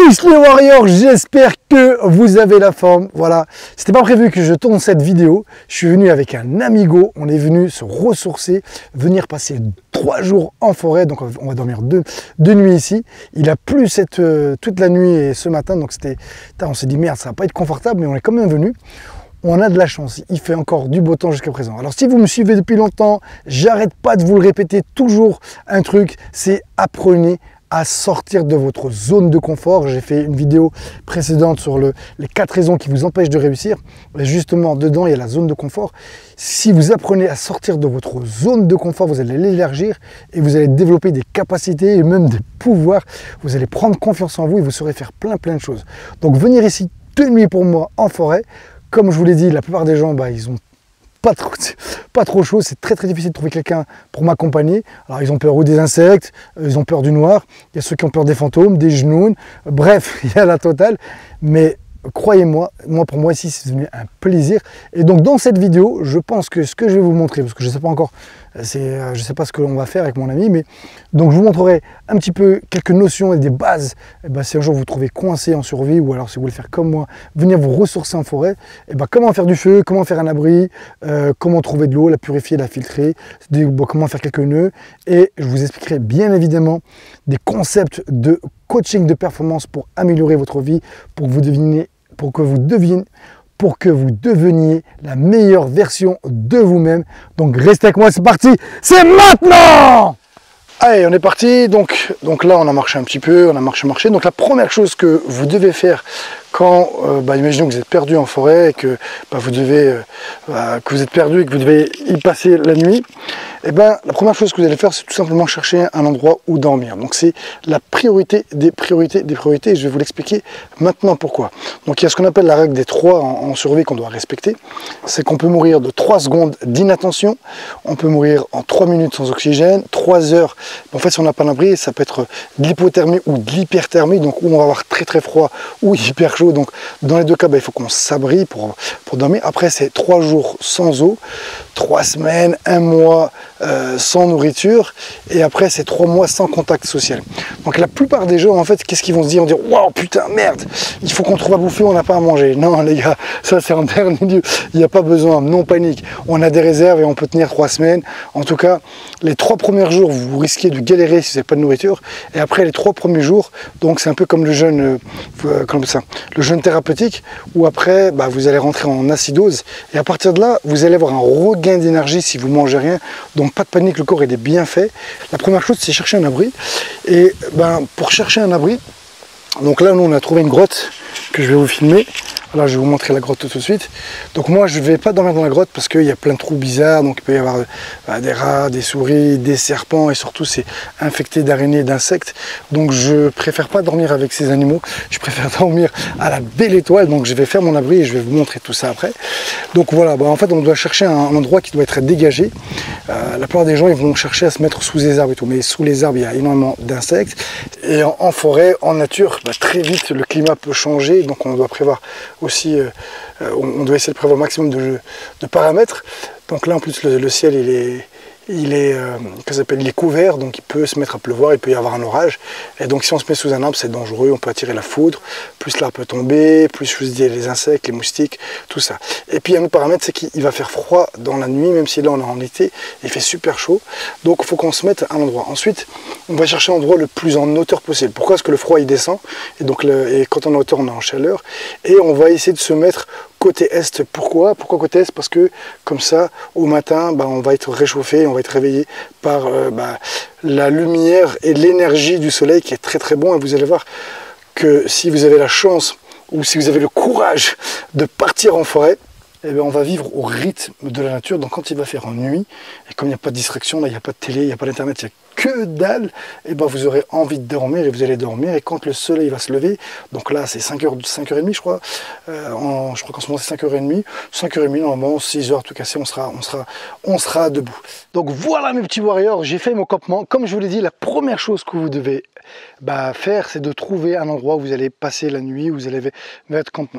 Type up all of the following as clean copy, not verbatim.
Peace les warriors, j'espère que vous avez la forme. Voilà, c'était pas prévu que je tourne cette vidéo. Je suis venu avec un amigo, on est venu se ressourcer, venir passer 3 jours en forêt. Donc on va dormir deux nuits ici. Il a plu toute la nuit et ce matin, donc on s'est dit merde, ça va pas être confortable, mais on est quand même venu. On a de la chance, il fait encore du beau temps jusqu'à présent. Alors si vous me suivez depuis longtemps, j'arrête pas de vous le répéter toujours un truc, c'est apprenez à sortir de votre zone de confort. J'ai fait une vidéo précédente sur les 4 raisons qui vous empêchent de réussir. Et justement, dedans, il y a la zone de confort. Si vous apprenez à sortir de votre zone de confort, vous allez l'élargir et vous allez développer des capacités et même des pouvoirs. Vous allez prendre confiance en vous et vous saurez faire plein de choses. Donc venir ici 2 nuits pour moi en forêt, comme je vous l'ai dit, la plupart des gens, ils ont pas trop chaud, c'est très difficile de trouver quelqu'un pour m'accompagner. Alors ils ont peur ou des insectes, ils ont peur du noir, il y a ceux qui ont peur des fantômes, des genoux, bref, il y a la totale. Mais croyez-moi, pour moi ici c'est devenu un plaisir. Et donc dans cette vidéo, je pense que ce que je vais vous montrer, parce que je ne sais pas encore, je sais pas ce que l'on va faire avec mon ami, mais donc je vous montrerai un petit peu quelques notions et des bases. Si un jour vous vous trouvez coincé en survie, ou alors si vous voulez faire comme moi, venir vous ressourcer en forêt, comment faire du feu, comment faire un abri, comment trouver de l'eau, la purifier, la filtrer, comment faire quelques nœuds, et je vous expliquerai bien évidemment des concepts de coaching de performance pour améliorer votre vie, pour que vous deveniez la meilleure version de vous-même. Donc restez avec moi, c'est parti, c'est maintenant! Allez, on est parti, donc là on a marché un petit peu, on a marché. Donc la première chose que vous devez faire quand, imaginons que vous êtes perdu en forêt et que vous êtes perdu et que vous devez y passer la nuit, la première chose que vous allez faire, c'est tout simplement chercher un endroit où dormir. Donc c'est la priorité des priorités, et je vais vous l'expliquer maintenant pourquoi. Donc il y a ce qu'on appelle la règle des 3 en survie qu'on doit respecter. C'est qu'on peut mourir de 3 secondes d'inattention, on peut mourir en 3 minutes sans oxygène, 3 heures. En fait, si on n'a pas d'abri, ça peut être de l'hypothermie ou de l'hyperthermie, donc où on va avoir très froid ou hyper chaud. Donc dans les deux cas, il faut qu'on s'abrite pour dormir. Après, c'est 3 jours sans eau, 3 semaines, 1 mois sans nourriture, et après c'est 3 mois sans contact social. Donc la plupart des gens, en fait, qu'est-ce qu'ils vont se dire? On va dire waouh, putain, merde, il faut qu'on trouve à bouffer, on n'a pas à manger. Non les gars, ça c'est en dernier lieu, il n'y a pas besoin, non panique, on a des réserves et on peut tenir 3 semaines. En tout cas, les 3 premiers jours, vous risquez de galérer si vous n'avez pas de nourriture, et après les 3 premiers jours, donc c'est un peu comme le jeûne thérapeutique, où après vous allez rentrer en acidose, et à partir de là, vous allez avoir un regain d'énergie si vous mangez rien. Donc pas de panique, le corps il est bien fait. La première chose, c'est chercher un abri. Et pour chercher un abri, donc là nous on a trouvé une grotte que je vais vous filmer. Là, je vais vous montrer la grotte tout de suite. Donc moi, je ne vais pas dormir dans la grotte parce qu'il y a plein de trous bizarres. Donc il peut y avoir des rats, des souris, des serpents, et surtout c'est infecté d'araignées et d'insectes. Donc je préfère pas dormir avec ces animaux. Je préfère dormir à la belle étoile. Donc je vais faire mon abri et je vais vous montrer tout ça après. Donc voilà, en fait on doit chercher un endroit qui doit être dégagé. La plupart des gens ils vont chercher à se mettre sous les arbres et tout. Mais sous les arbres, il y a énormément d'insectes. Et en forêt, en nature, très vite le climat peut changer. Donc on doit prévoir aussi, on doit essayer de prévoir au maximum de paramètres. Donc là en plus le ciel il est couvert, donc il peut se mettre à pleuvoir, il peut y avoir un orage, et donc si on se met sous un arbre c'est dangereux, on peut attirer la foudre, plus l'arbre peut tomber, plus je vous dis les insectes, les moustiques, tout ça. Et puis un autre paramètre, c'est qu'il va faire froid dans la nuit, même si là on est en été, il fait super chaud, donc il faut qu'on se mette à un endroit. Ensuite on va chercher l'endroit le plus en hauteur possible. Pourquoi? Parce que le froid il descend, et donc quand on est en hauteur on est en chaleur, et on va essayer de se mettre côté est. Pourquoi côté est? Parce que comme ça au matin on va être réchauffé, on va être réveillé par la lumière et l'énergie du soleil qui est très bon. Et vous allez voir que si vous avez la chance ou si vous avez le courage de partir en forêt, on va vivre au rythme de la nature. Donc quand il va faire en nuit, et comme il n'y a pas de distraction, là il n'y a pas de télé, il n'y a pas d'internet, il n'y a que dalle, vous aurez envie de dormir et vous allez dormir. Et quand le soleil va se lever, donc là c'est 5h30 je crois, je crois qu'en ce moment c'est 5h30, 5h30 normalement, 6h tout cassé, on sera debout. Donc voilà mes petits warriors, j'ai fait mon campement. Comme je vous l'ai dit, la première chose que vous devez faire, c'est de trouver un endroit où vous allez passer la nuit, où vous allez mettre campement.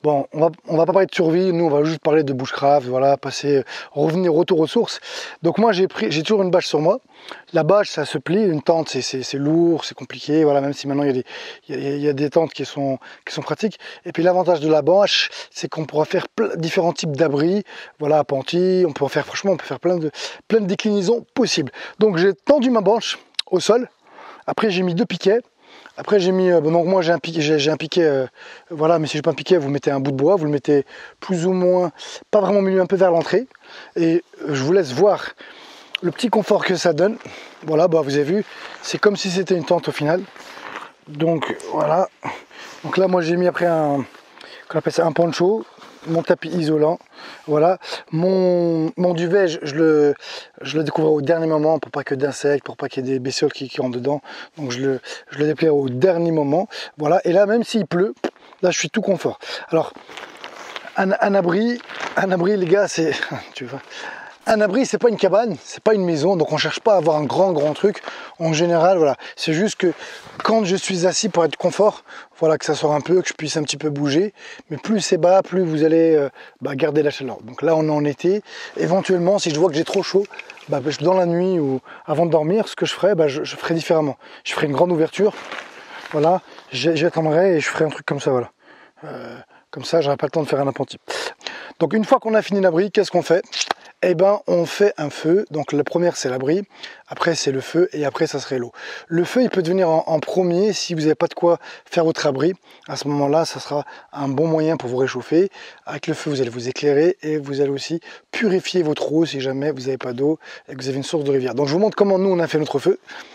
Bon, on va pas parler de survie, nous on va juste parler de bushcraft, voilà, revenir retour aux sources. Donc moi j'ai toujours une bâche sur moi. La bâche ça se plie, une tente c'est lourd, c'est compliqué, voilà, même si maintenant il y a des tentes qui sont pratiques. Et puis l'avantage de la bâche, c'est qu'on pourra faire différents types d'abris, voilà, appentis, on peut en faire, franchement, on peut faire plein de déclinaisons possibles. Donc j'ai tendu ma bâche au sol, après j'ai mis 2 piquets. Après j'ai mis, donc moi j'ai un piquet, voilà, mais si j'ai pas un piquet, vous mettez un bout de bois, vous le mettez plus ou moins, pas vraiment au milieu, un peu vers l'entrée, et je vous laisse voir le petit confort que ça donne. Voilà, bah vous avez vu, c'est comme si c'était une tente au final. Donc voilà, donc là moi j'ai mis après qu'on appelle ça un poncho, mon tapis isolant, voilà, mon duvet, je le découvre au dernier moment pour pas que d'insectes, pour pas qu'il y ait des bestioles qui rentrent dedans, donc je le déplie au dernier moment, voilà, et là même s'il pleut, là je suis tout confort. Alors un abri les gars, c'est tu vois, un abri c'est pas une cabane, c'est pas une maison, donc on cherche pas à avoir un grand truc. En général, voilà, c'est juste que quand je suis assis pour être confort, voilà, que ça sort un peu, que je puisse un petit peu bouger, mais plus c'est bas, plus vous allez garder la chaleur. Donc là on est en été, éventuellement si je vois que j'ai trop chaud, dans la nuit ou avant de dormir, ce que je ferai, je ferai différemment. Je ferai une grande ouverture, voilà, j'attendrai et je ferai un truc comme ça, voilà. Comme ça j'aurai pas le temps de faire un appentis. Donc une fois qu'on a fini l'abri, qu'est-ce qu'on fait? Eh ben on fait un feu. Donc la première c'est l'abri, après c'est le feu et après ça serait l'eau. Le feu il peut devenir en premier si vous n'avez pas de quoi faire votre abri. À ce moment-là ça sera un bon moyen pour vous réchauffer. Avec le feu vous allez vous éclairer et vous allez aussi purifier votre eau si jamais vous n'avez pas d'eau et que vous avez une source de rivière. Donc je vous montre comment nous on a fait notre feu.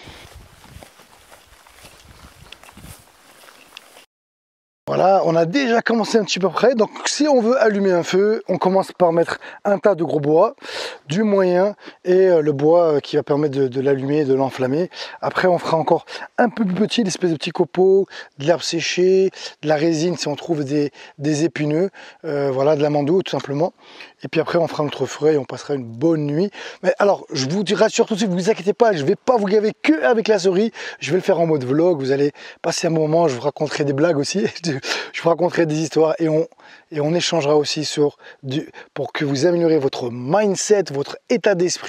Voilà, on a déjà commencé un petit peu près. Donc si on veut allumer un feu, on commence par mettre un tas de gros bois, du moyen et le bois qui va permettre de l'allumer, de l'enflammer. Après on fera encore un peu plus petit, des espèces de petits copeaux, de l'herbe séchée, de la résine si on trouve des épineux, voilà, de l'amandou tout simplement. Et puis après on fera notre feu et on passera une bonne nuit. Mais alors je vous rassure tout de suite, vous inquiétez pas, je vais pas vous gaver que avec la souris, je vais le faire en mode vlog, vous allez passer un bon moment, je vous raconterai des blagues aussi. Je vous raconterai des histoires et on échangera aussi pour que vous améliorez votre mindset, votre état d'esprit.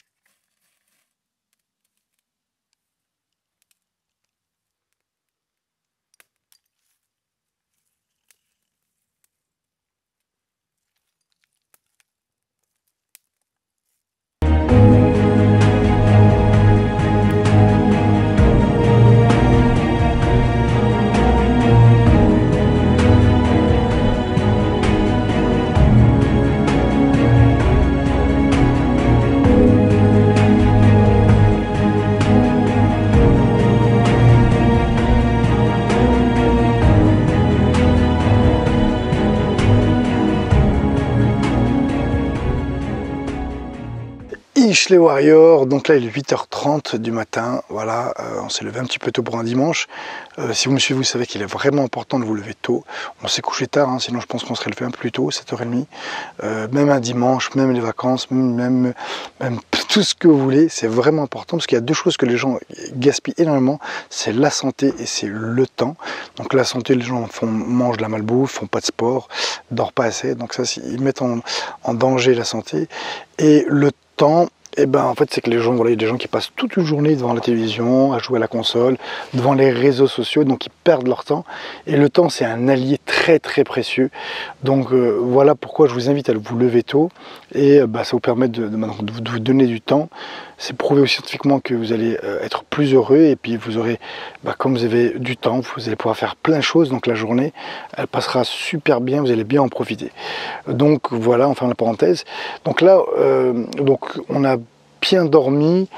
Les Warriors, donc là il est 8h30 du matin, voilà, on s'est levé un petit peu tôt pour un dimanche. Si vous me suivez, vous savez qu'il est vraiment important de vous lever tôt. On s'est couché tard, hein, sinon je pense qu'on serait levé un peu plus tôt, 7h30. Même un dimanche, même les vacances, même tout ce que vous voulez, c'est vraiment important parce qu'il y a deux choses que les gens gaspillent énormément, c'est la santé et c'est le temps. Donc la santé, les gens mangent de la malbouffe, font pas de sport, dorment pas assez, donc ça ils mettent en danger la santé. Et le temps, et ben en fait c'est que les gens, voilà, il y a des gens qui passent toute une journée devant la télévision, à jouer à la console, devant les réseaux sociaux, donc ils perdent leur temps. Et le temps c'est un allié très précieux. Donc voilà pourquoi je vous invite à vous lever tôt et ça vous permet de vous donner du temps. C'est prouvé aussi scientifiquement que vous allez être plus heureux et puis vous aurez, comme vous avez du temps, vous allez pouvoir faire plein de choses. Donc la journée, elle passera super bien, vous allez bien en profiter. Donc voilà, enfin la parenthèse. Donc là, on a bien dormi,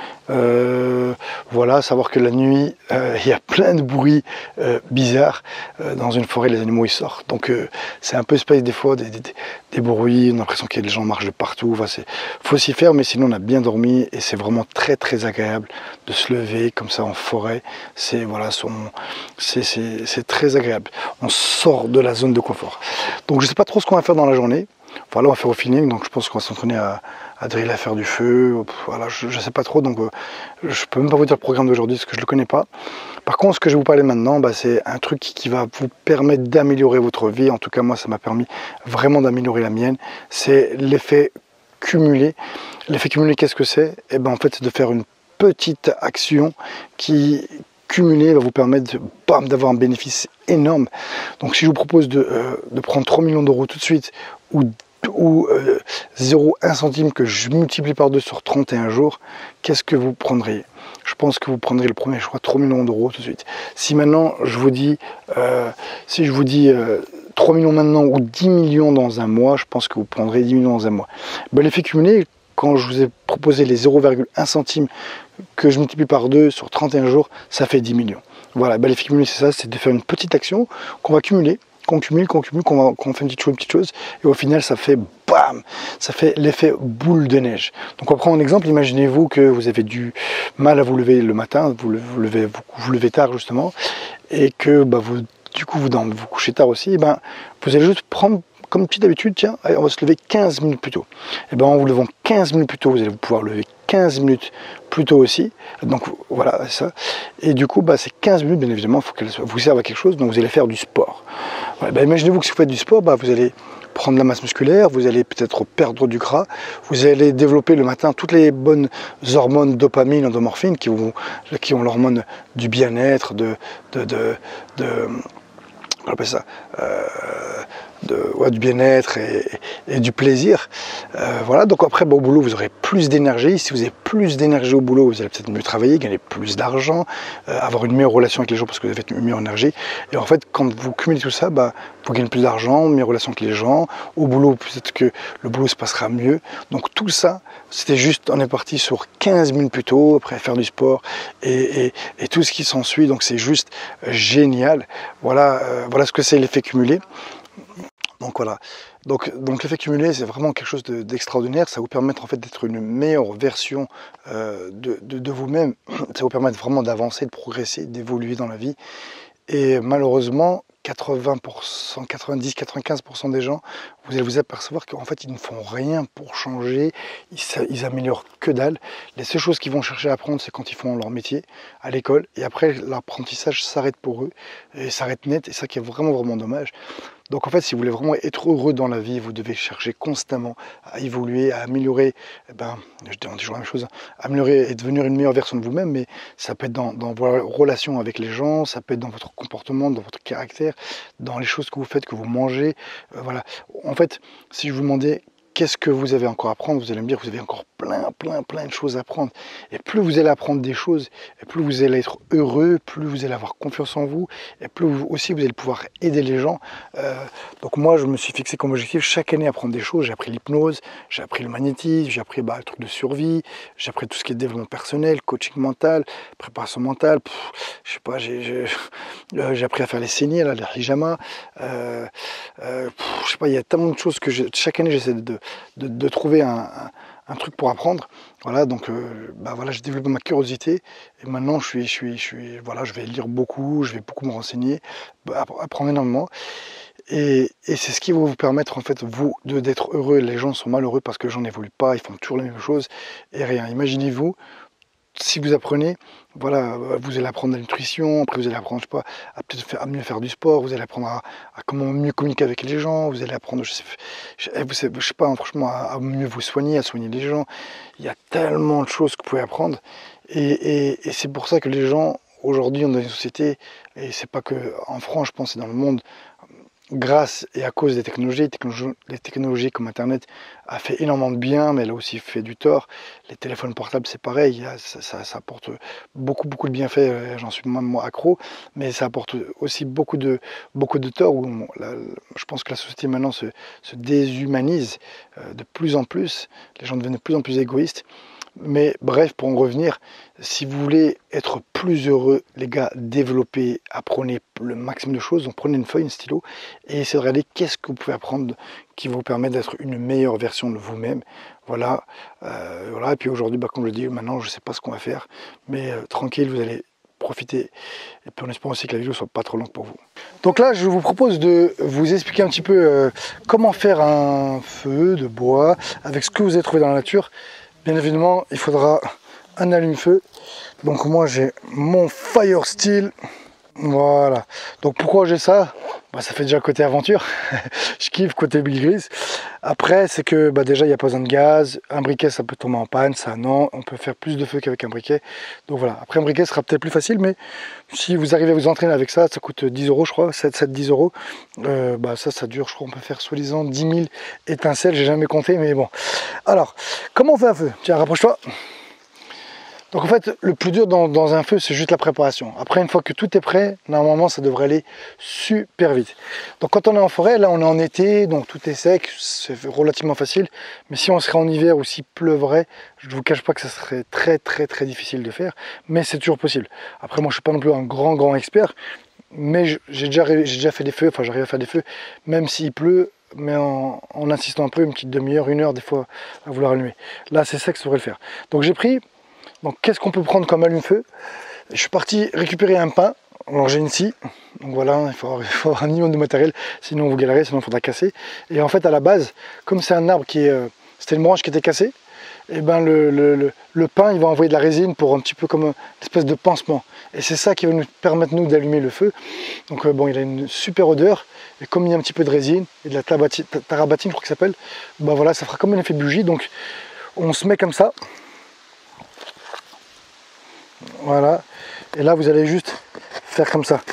voilà, savoir que la nuit il y a plein de bruits bizarres dans une forêt, les animaux ils sortent, donc c'est un peu space des fois, des bruits, on a l'impression que les gens marchent de partout, enfin, faut s'y faire, mais sinon on a bien dormi et c'est vraiment très agréable de se lever comme ça en forêt, c'est voilà, c'est très agréable, on sort de la zone de confort. Donc je sais pas trop ce qu'on va faire dans la journée. Voilà, on va faire au feeling, donc je pense qu'on va s'entraîner à driller, à faire du feu. Voilà, je ne sais pas trop, donc je peux même pas vous dire le programme d'aujourd'hui parce que je ne le connais pas. Par contre, ce que je vais vous parler maintenant, c'est un truc qui va vous permettre d'améliorer votre vie. En tout cas, moi, ça m'a permis vraiment d'améliorer la mienne. C'est l'effet cumulé. L'effet cumulé, qu'est-ce que c'est? Eh ben, en fait, c'est de faire une petite action qui, cumulée, va vous permettre d'avoir un bénéfice énorme. Donc, si je vous propose de prendre 3 millions d'euros tout de suite, ou 0,1 centime que je multiplie par 2 sur 31 jours, qu'est-ce que vous prendriez? Je pense que vous prendrez le premier choix, 3 millions d'euros tout de suite. Si maintenant je vous dis, 3 millions maintenant ou 10 millions dans un mois, je pense que vous prendrez 10 millions dans un mois. Ben, l'effet cumulé, quand je vous ai proposé les 0,1 centime que je multiplie par 2 sur 31 jours, ça fait 10 millions. Voilà, ben, l'effet cumulé, c'est ça, c'est de faire une petite action qu'on va cumuler, qu'on fait une petite chose, et au final ça fait bam, ça fait l'effet boule de neige. Donc on prend un exemple, imaginez-vous que vous avez du mal à vous lever le matin, vous levez tard justement, et que du coup vous couchez tard aussi, et vous allez juste prendre comme petite habitude, tiens, allez, on va se lever 15 minutes plus tôt. Et en vous levant 15 minutes plus tôt, vous allez pouvoir lever 15 minutes plus tôt aussi. Donc voilà, ça. Et du coup, ces 15 minutes, bien évidemment, il faut qu'elles vous servent à quelque chose, donc vous allez faire du sport. Voilà, imaginez-vous que si vous faites du sport, vous allez prendre de la masse musculaire, vous allez peut-être perdre du gras, vous allez développer le matin toutes les bonnes hormones dopamine, endomorphine, qui ont l'hormone du bien-être, on appelle ça, du bien-être et du plaisir. Voilà, donc après au boulot vous aurez plus d'énergie. Si vous avez plus d'énergie au boulot, vous allez peut-être mieux travailler, gagner plus d'argent, avoir une meilleure relation avec les gens parce que vous avez une meilleure énergie. Et en fait, quand vous cumulez tout ça, vous gagnez plus d'argent, une meilleure relation avec les gens. Au boulot, peut-être que le boulot se passera mieux. Donc tout ça, c'était juste, on est parti sur 15 minutes plus tôt, après faire du sport et tout ce qui s'ensuit. Donc c'est juste génial. Voilà ce que c'est l'effet cumulé. Donc voilà, donc l'effet cumulé, c'est vraiment quelque chose d'extraordinaire. Ça vous permet en fait d'être une meilleure version de vous-même. Ça vous permet vraiment d'avancer, de progresser, d'évoluer dans la vie. Et malheureusement, 80%, 90, 95% des gens, vous allez vous apercevoir qu'en fait ils ne font rien pour changer, ils améliorent que dalle. Les seules choses qu'ils vont chercher à apprendre, c'est quand ils font leur métier à l'école, et après l'apprentissage s'arrête pour eux, et s'arrête net, et ça qui est vraiment vraiment dommage. Donc en fait, si vous voulez vraiment être heureux dans la vie, vous devez chercher constamment à évoluer, à améliorer, je dis toujours la même chose, améliorer et devenir une meilleure version de vous-même, mais ça peut être dans vos relations avec les gens, ça peut être dans votre comportement, dans votre caractère, dans les choses que vous faites, que vous mangez, voilà. En fait, si je vous demandais qu'est-ce que vous avez encore à apprendre, vous allez me dire que vous avez encore plein de choses à apprendre. Et plus vous allez apprendre des choses, et plus vous allez être heureux, plus vous allez avoir confiance en vous, et plus aussi vous allez pouvoir aider les gens. Donc moi, je me suis fixé comme objectif chaque année apprendre des choses. J'ai appris l'hypnose, j'ai appris le magnétisme, j'ai appris le truc de survie, j'ai appris tout ce qui est développement personnel, coaching mental, préparation mentale, je sais pas, j'ai appris à faire les saignées, les hijama, je sais pas, il y a tellement de choses que chaque année j'essaie de trouver un truc pour apprendre. Voilà, donc voilà, j'ai développé ma curiosité et maintenant je vais lire beaucoup, je vais beaucoup me renseigner, apprendre énormément. Et c'est ce qui va vous permettre en fait d'être heureux. Les gens sont malheureux parce que les gens n'évoluent pas, ils font toujours les mêmes choses et rien. Imaginez-vous, si vous apprenez, voilà, vous allez apprendre la nutrition, après vous allez apprendre, je sais pas, à mieux faire du sport, vous allez apprendre à comment mieux communiquer avec les gens, vous allez apprendre, je sais pas, franchement, à mieux vous soigner, à soigner les gens. Il y a tellement de choses que vous pouvez apprendre, et c'est pour ça que les gens, aujourd'hui, on est dans une société, et c'est pas que en France, je pense, c'est dans le monde, grâce et à cause des technologies, les technologies comme Internet a fait énormément de bien, mais elle a aussi fait du tort. Les téléphones portables, c'est pareil, ça apporte beaucoup de bienfaits, j'en suis moi accro, mais ça apporte aussi beaucoup de tort. Je pense que la société maintenant se déshumanise de plus en plus, les gens deviennent de plus en plus égoïstes. Mais bref, pour en revenir, si vous voulez être plus heureux, les gars, développez, apprenez le maximum de choses. Donc prenez une feuille, un stylo et essayez de regarder qu'est-ce que vous pouvez apprendre qui va vous permettre d'être une meilleure version de vous-même. Voilà, voilà. Et puis aujourd'hui, comme je le dis, maintenant je ne sais pas ce qu'on va faire, mais tranquille, vous allez profiter. Et puis on espère aussi que la vidéo soit pas trop longue pour vous. Donc là, je vous propose de vous expliquer un petit peu comment faire un feu de bois avec ce que vous avez trouvé dans la nature. Bien évidemment, il faudra un allume-feu. Donc moi, j'ai mon Fire Steel. Voilà. Donc pourquoi j'ai ça? Ça fait déjà côté aventure. Je kiffe côté Bill Gris. Après, c'est que déjà, il n'y a pas besoin de gaz. Un briquet, ça peut tomber en panne. Ça, non. On peut faire plus de feu qu'avec un briquet. Donc voilà. Après, un briquet sera peut-être plus facile. Mais si vous arrivez à vous entraîner avec ça, ça coûte 10 €, je crois. 7-10 €. Ça dure, je crois, on peut faire soi-disant 10 000 étincelles. J'ai jamais compté, mais bon. Alors, comment on fait un feu? Tiens, rapproche-toi. Donc en fait, le plus dur dans un feu, c'est juste la préparation. Après, une fois que tout est prêt, normalement, ça devrait aller super vite. Donc quand on est en forêt, là on est en été, donc tout est sec, c'est relativement facile. Mais si on serait en hiver ou s'il pleuvrait, je ne vous cache pas que ça serait très difficile de faire. Mais c'est toujours possible. Après, moi je ne suis pas non plus un grand expert, mais j'ai déjà fait des feux, enfin j'arrive à faire des feux, même s'il pleut, mais en insistant un peu, une petite demi-heure, 1 heure des fois à vouloir allumer. Là c'est sec, ça devrait le faire. Donc j'ai pris... Donc qu'est-ce qu'on peut prendre comme allume-feu? Je suis parti récupérer un pin. Alors j'ai une scie. Donc voilà, il faut avoir un minimum de matériel, sinon vous galérez, sinon il faudra casser. Et en fait à la base, comme c'est un arbre qui est... c'était une branche qui était cassée, et le pin il va envoyer de la résine pour un petit peu comme une espèce de pansement. Et c'est ça qui va nous permettre nous d'allumer le feu. Donc il a une super odeur. Et comme il y a un petit peu de résine et de la tarabatine, je crois que ça s'appelle, voilà, ça fera comme un effet bougie. Donc on se met comme ça. Voilà, et là vous allez juste faire comme ça.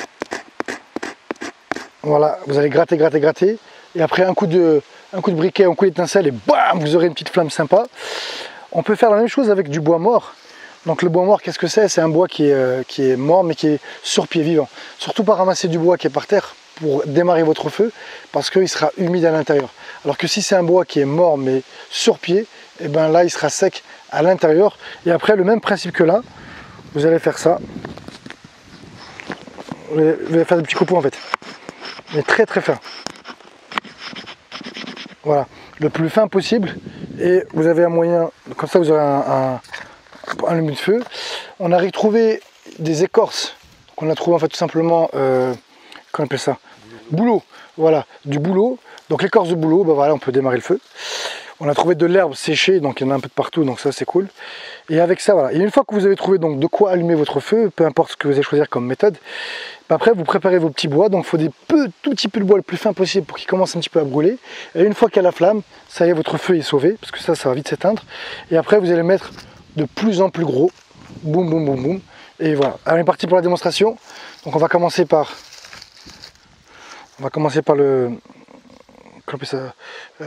Voilà, vous allez gratter, et après un coup de briquet, un coup d'étincelle, et bam, vous aurez une petite flamme sympa. On peut faire la même chose avec du bois mort. Donc le bois mort, qu'est-ce que c'est? C'est un bois qui est mort, mais qui est sur pied vivant. Surtout pas ramasser du bois qui est par terre pour démarrer votre feu, parce qu'il sera humide à l'intérieur. Alors que si c'est un bois qui est mort, mais sur pied, et là il sera sec à l'intérieur. Et après, le même principe que là, vous allez faire ça. Vous allez faire des petits copeaux en fait. Mais très fin. Voilà. Le plus fin possible. Et vous avez un moyen. Comme ça vous aurez un lumin de feu. On a retrouvé des écorces. Qu'on a trouvé en fait tout simplement. Qu'on appelle ça? Bouleau. Voilà. Du bouleau. Donc l'écorce de bouleau, voilà, on peut démarrer le feu. On a trouvé de l'herbe séchée, donc il y en a un peu de partout, donc ça c'est cool. Et avec ça, voilà. Et une fois que vous avez trouvé donc de quoi allumer votre feu, peu importe ce que vous allez choisir comme méthode, après vous préparez vos petits bois. Donc il faut tout petit peu de bois le plus fin possible pour qu'il commence un petit peu à brûler. Et une fois qu'il y a la flamme, ça y est, votre feu est sauvé, parce que ça va vite s'éteindre. Et après vous allez mettre de plus en plus gros. Boum. Et voilà. Alors on est parti pour la démonstration. Donc on va commencer par le... Comment on appelle ça?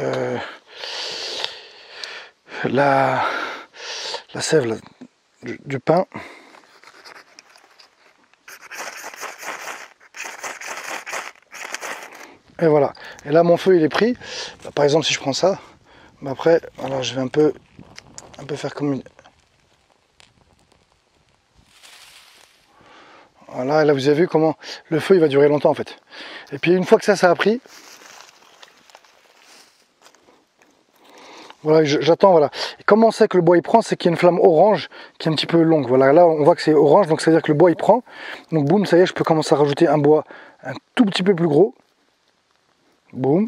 La sève là, du pain. Et voilà. Et là mon feu il est pris. Par exemple si je prends ça, après voilà, je vais un peu faire comme une... Voilà, et là vous avez vu comment le feu il va durer longtemps en fait. Et puis une fois que ça a pris, voilà, j'attends, voilà. Et comment on sait que le bois il prend? C'est qu'il y a une flamme orange qui est un petit peu longue. Voilà, là on voit que c'est orange, donc ça veut dire que le bois il prend. Donc boum, ça y est, je peux commencer à rajouter un bois un tout petit peu plus gros. Boum.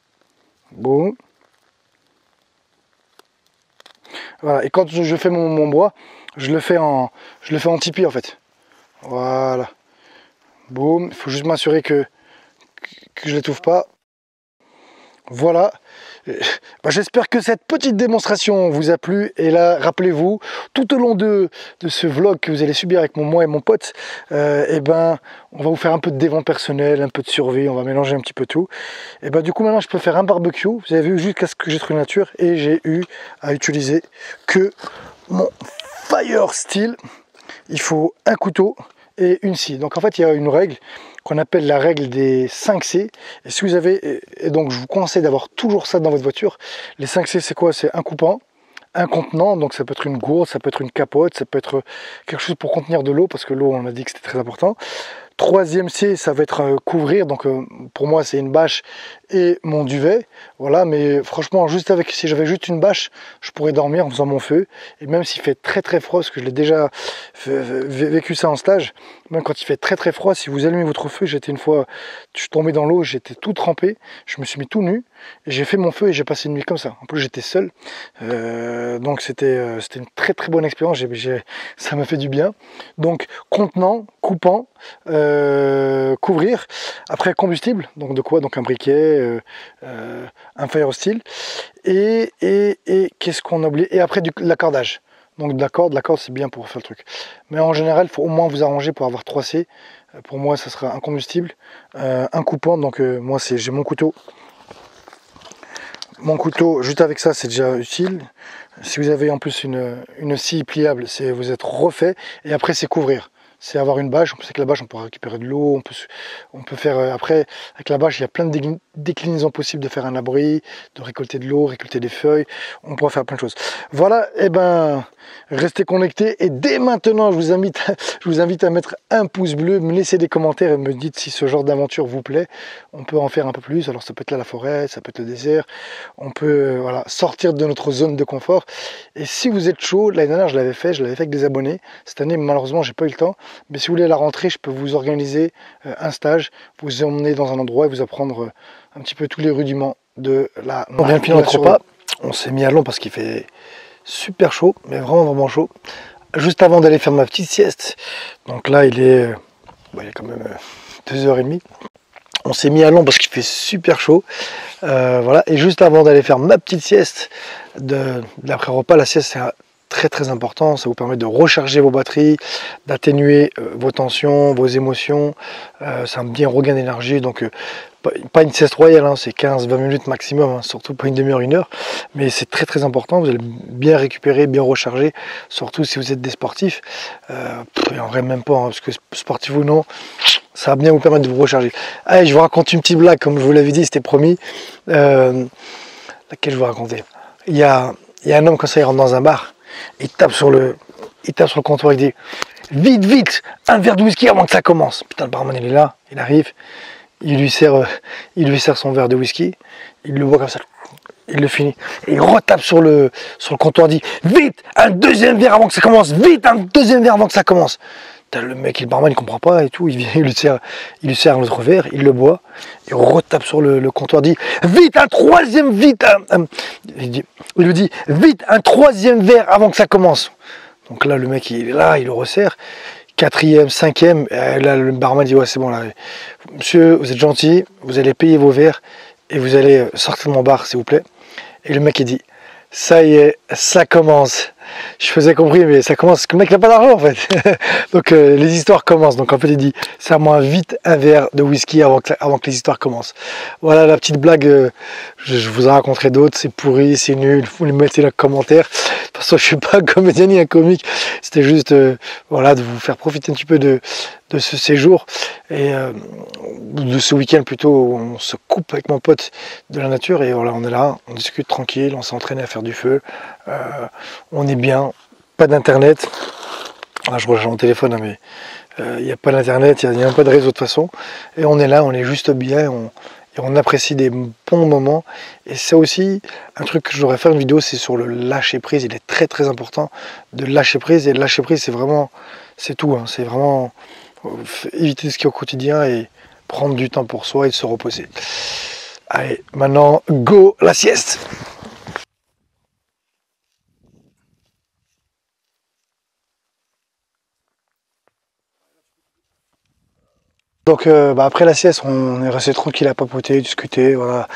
Voilà, et quand je fais mon bois, je le fais en tipi en fait. Voilà. Boum, il faut juste m'assurer que je l'étouffe pas. Voilà. J'espère que cette petite démonstration vous a plu. Et là, rappelez-vous, tout au long de ce vlog que vous allez subir avec moi et mon pote, on va vous faire un peu de développement personnel, un peu de survie, on va mélanger un petit peu tout. Et du coup, maintenant, je peux faire un barbecue. Vous avez vu, jusqu'à ce que j'ai trouvé la nature. Et j'ai eu à utiliser que mon Fire Steel. Il faut un couteau et une scie. Donc en fait, il y a une règle qu'on appelle la règle des 5 C. Et si vous avez, et donc je vous conseille d'avoir toujours ça dans votre voiture. Les 5 C, c'est quoi? C'est un coupant, un contenant, donc ça peut être une gourde, ça peut être une capote, ça peut être quelque chose pour contenir de l'eau, parce que l'eau, on a dit que c'était très important. Troisième C, ça va être couvrir, donc pour moi c'est une bâche et mon duvet, voilà. Mais franchement, juste avec, si j'avais juste une bâche, je pourrais dormir en faisant mon feu. Et même s'il fait très très froid, parce que je l'ai déjà vécu ça en stage, même quand il fait très très froid, si vous allumez votre feu, j'étais une fois, je suis tombé dans l'eau, j'étais tout trempé, je me suis mis tout nu, et j'ai fait mon feu et j'ai passé une nuit comme ça. En plus j'étais seul, donc c'était une très très bonne expérience, ça m'a fait du bien. Donc contenant, coupant, couvrir, après combustible, donc de quoi? Donc un briquet, un fire steel, et qu'est-ce qu'on a oublié? Et après l'accordage. Donc de la corde c'est bien pour faire le truc. Mais en général, il faut au moins vous arranger pour avoir 3 C. Pour moi, ça sera un combustible, un coupant. Donc moi, j'ai mon couteau. Mon couteau, juste avec ça, c'est déjà utile. Si vous avez en plus une scie pliable, vous êtes refait. Et après, c'est couvrir. C'est avoir une bâche. On sait que la bâche, on peut récupérer de l'eau. On peut faire après, avec la bâche, il y a plein de déclinaisons possibles de faire un abri, de récolter de l'eau, récolter des feuilles. On pourra faire plein de choses. Voilà, et ben, restez connectés. Et dès maintenant, je vous invite à mettre un pouce bleu, me laisser des commentaires et me dites si ce genre d'aventure vous plaît. On peut en faire un peu plus. Alors, ça peut être là la forêt, ça peut être le désert. On peut voilà, sortir de notre zone de confort. Et si vous êtes chaud, l'année dernière, je l'avais fait avec des abonnés. Cette année, malheureusement, j'ai pas eu le temps. Mais si vous voulez la rentrée, je peux vous organiser un stage, vous emmener dans un endroit et vous apprendre un petit peu tous les rudiments de la... On vient de finir notre repas, on s'est mis à l'ombre parce qu'il fait super chaud, mais vraiment vraiment chaud. Juste avant d'aller faire ma petite sieste, donc là il est quand même 2h30. On s'est mis à l'ombre parce qu'il fait super chaud, voilà. Et juste avant d'aller faire ma petite sieste de l'après-repas, la sieste c'est très très important, ça vous permet de recharger vos batteries, d'atténuer vos tensions, vos émotions, c'est un bien regain d'énergie, donc pas une sieste royale, hein, c'est 15-20 minutes maximum, hein, surtout pas une demi-heure, 1 heure, mais c'est très très important, vous allez bien récupérer, bien recharger, surtout si vous êtes des sportifs, et en vrai même pas, hein, parce que sportif ou non, ça va bien vous permettre de vous recharger. Allez, je vous raconte une petite blague, comme je vous l'avais dit, c'était promis, laquelle je vous raconter. Il y a un homme, quand ça il rentre dans un bar, il tape sur le comptoir, il dit vite, vite, un verre de whisky avant que ça commence. Putain, le barman il est là, il arrive, il lui sert son verre de whisky, il le boit comme ça, il le finit, et il retape sur le comptoir, dit vite, un deuxième verre avant que ça commence, vite, un deuxième verre avant que ça commence. Le mec, le barman, il comprend pas et tout, il lui sert un autre verre, il le boit, il retape sur le comptoir, dit vite, un troisième, vite, il lui dit vite, un troisième verre avant que ça commence. Donc là, le mec, il est là, il le resserre, 4e, 5e, et là, le barman dit ouais, c'est bon, là, monsieur, vous êtes gentil, vous allez payer vos verres et vous allez sortir de mon bar, s'il vous plaît. Et le mec, il dit ça y est, ça commence. Je faisais compris, mais ça commence, parce que le mec n'a pas d'argent en fait. Donc les histoires commencent. Donc en fait il dit, serre-moi vite un verre de whisky avant que les histoires commencent. Voilà la petite blague, je vous en raconterai d'autres, c'est pourri, c'est nul, vous les mettez dans les commentaires. De toute façon je suis pas un comédien ni un comique, c'était juste voilà, de vous faire profiter un petit peu de ce séjour et de ce week-end plutôt où on se coupe avec mon pote de la nature et voilà, on est là, on discute tranquille, on s'est entraîné à faire du feu, on est bien, pas d'internet, je regarde mon téléphone mais il n'y a pas d'internet, il n'y a même pas de réseau de toute façon et on est là, on est juste bien et on apprécie des bons moments et ça aussi, un truc que je devrais faire une vidéo, c'est sur le lâcher prise. Il est très très important de lâcher prise et le lâcher prise c'est vraiment, c'est tout, hein, c'est vraiment éviter ce qui est au quotidien et prendre du temps pour soi et de se reposer. Allez, maintenant, go la sieste. Donc après la sieste, on est resté tranquille à papoter, discuter, voilà.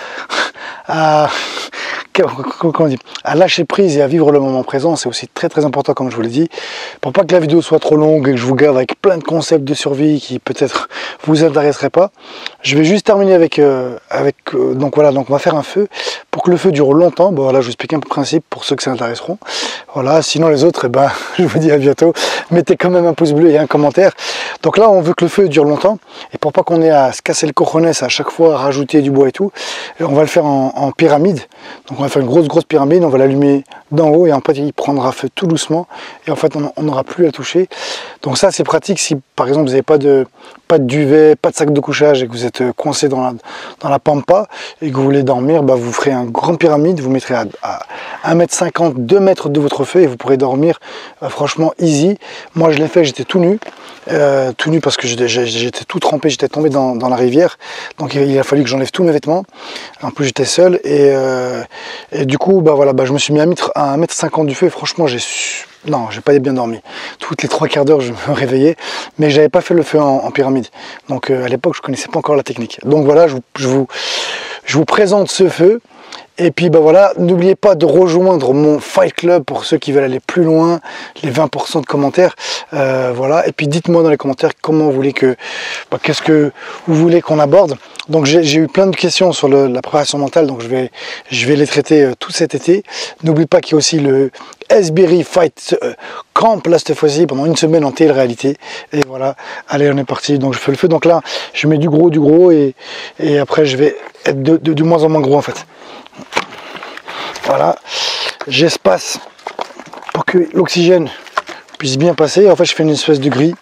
Comment on dit, à lâcher prise et à vivre le moment présent, c'est aussi très très important comme je vous l'ai dit, pour pas que la vidéo soit trop longue et que je vous gave avec plein de concepts de survie qui peut-être vous intéresseraient pas. Je vais juste terminer avec donc voilà, donc on va faire un feu pour que le feu dure longtemps. Bon voilà, je vous explique un peu le principe pour ceux que ça intéresseront. Voilà, sinon les autres, je vous dis à bientôt. Mettez quand même un pouce bleu et un commentaire. Donc là, on veut que le feu dure longtemps et pour pas qu'on ait à se casser le cojones à chaque fois, à rajouter du bois et tout, on va le faire en pyramide. Donc on va faire une grosse pyramide, on va l'allumer d'en haut et en fait il prendra feu tout doucement et en fait on n'aura plus à le toucher. Donc ça c'est pratique si par exemple vous n'avez pas de duvet, pas de sac de couchage et que vous êtes coincé dans la pampa et que vous voulez dormir, bah, vous ferez un grand pyramide, vous mettrez à 1,50 m, 2 mètres de votre feu et vous pourrez dormir franchement easy. Moi je l'ai fait, j'étais tout nu parce que j'étais tout trempé, j'étais tombé dans la rivière, donc il a fallu que j'enlève tous mes vêtements. En plus j'étais seul et du coup bah voilà, bah, je me suis mis à 1,50 m du feu et franchement j'ai pas bien dormi. Toutes les 3/4 d'heure je me réveillais, mais j'avais pas fait le feu en pyramide. Donc à l'époque je connaissais pas encore la technique. Donc voilà, je vous présente ce feu. Et puis bah voilà, n'oubliez pas de rejoindre mon Fight Club pour ceux qui veulent aller plus loin, les 20% de commentaires, voilà. Et puis dites-moi dans les commentaires comment vous voulez qu'est-ce que vous voulez qu'on aborde. Donc j'ai eu plein de questions sur la préparation mentale, donc je vais les traiter tout cet été. N'oublie pas qu'il y a aussi le Esbiri Fight Camp là cette fois-ci pendant une semaine en télé-réalité. Et voilà, allez on est parti. Donc je fais le feu. Donc là je mets du gros et après je vais être de moins en moins gros en fait. Voilà, j'espace pour que l'oxygène puisse bien passer. En fait, je fais une espèce de grille.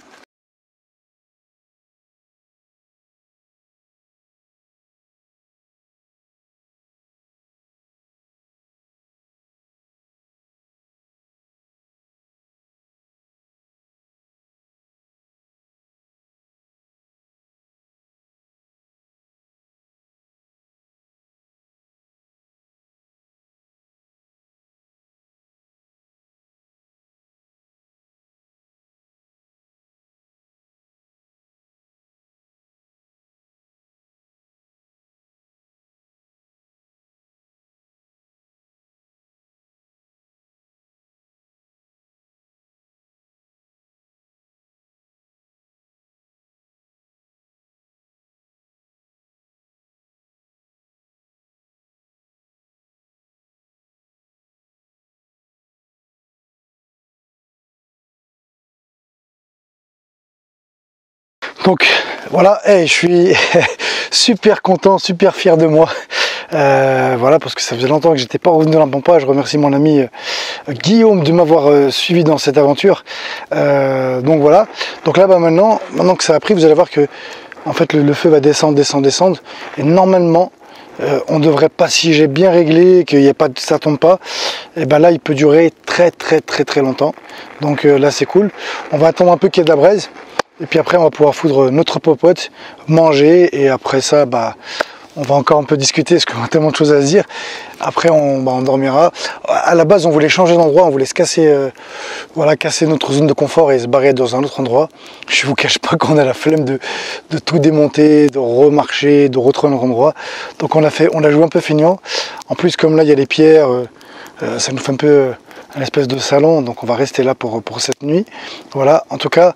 Donc voilà, je suis super content, super fier de moi. Voilà, parce que ça faisait longtemps que j'étais pas revenu dans la pampa. Je remercie mon ami Guillaume de m'avoir suivi dans cette aventure. Donc voilà. Donc là, bah, maintenant que ça a pris, vous allez voir que en fait le feu va descendre, et normalement on devrait pas, si j'ai bien réglé, qu'il y a pas, ça tombe pas, et ben là il peut durer très longtemps. Donc là c'est cool. On va attendre un peu qu'il y ait de la braise. Et puis après on va pouvoir foudre notre popote, manger, et après ça bah on va encore un peu discuter parce qu'on a tellement de choses à se dire. Après on dormira. À la base on voulait changer d'endroit, on voulait se casser, voilà, casser notre zone de confort et se barrer dans un autre endroit. Je vous cache pas qu'on a la flemme de tout démonter, de remarcher, de retrouver notre endroit. Donc on a joué un peu feignant. En plus comme là il y a les pierres, ça nous fait un peu un espèce de salon, donc on va rester là pour cette nuit. Voilà, en tout cas,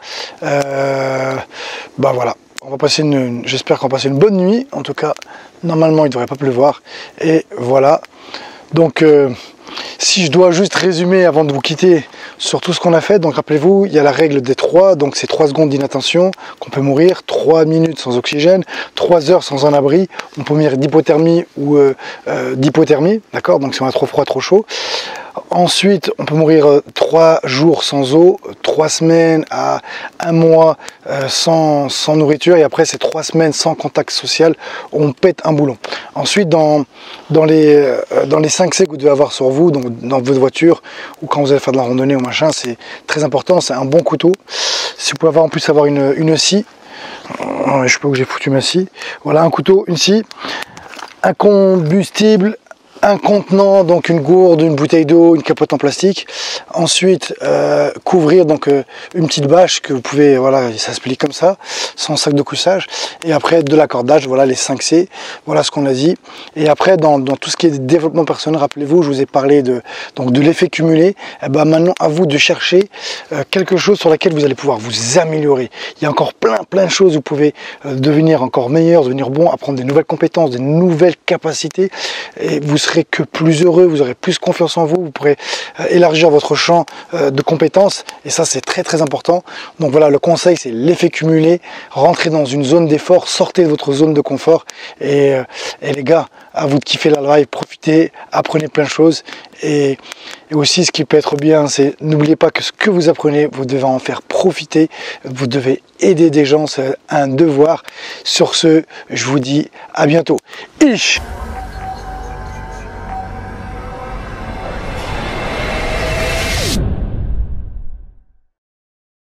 bah voilà, on va passer j'espère qu'on va passer une bonne nuit. En tout cas, normalement il ne devrait pas pleuvoir. Et voilà, donc si je dois juste résumer avant de vous quitter sur tout ce qu'on a fait, donc rappelez-vous, il y a la règle des 3, donc c'est 3 secondes d'inattention qu'on peut mourir, 3 minutes sans oxygène, 3 heures sans un abri, on peut mourir d'hypothermie ou d'hypothermie, d'accord, donc si on a trop froid, trop chaud. Ensuite, on peut mourir 3 jours sans eau, 3 semaines à 1 mois sans nourriture, et après c'est 3 semaines sans contact social, on pète un boulon. Ensuite, dans les 5C que vous devez avoir sur vous, donc dans votre voiture, ou quand vous allez faire de la randonnée ou machin, c'est très important, c'est un bon couteau. Si vous pouvez en plus avoir une scie, je sais pas où j'ai foutu ma scie, voilà, un couteau, une scie, un combustible, un contenant, donc une gourde, une bouteille d'eau, une capote en plastique. Ensuite, couvrir donc une petite bâche que vous pouvez, voilà, ça se plie comme ça, sans sac de couchage. Et après de l'accordage, voilà les 5C, voilà ce qu'on a dit. Et après dans tout ce qui est développement personnel, rappelez-vous, je vous ai parlé de l'effet cumulé. Et ben maintenant à vous de chercher quelque chose sur laquelle vous allez pouvoir vous améliorer. Il y a encore plein de choses, vous pouvez devenir encore meilleur, devenir bon, apprendre des nouvelles compétences, des nouvelles capacités, et vous serez serez que plus heureux, vous aurez plus confiance en vous, vous pourrez élargir votre champ de compétences et ça c'est très très important. Donc voilà, le conseil c'est l'effet cumulé, rentrez dans une zone d'effort, sortez de votre zone de confort et les gars, à vous de kiffer la live, profitez, apprenez plein de choses et aussi ce qui peut être bien, c'est n'oubliez pas que ce que vous apprenez, vous devez en faire profiter, vous devez aider des gens, c'est un devoir. Sur ce, je vous dis à bientôt. Ish.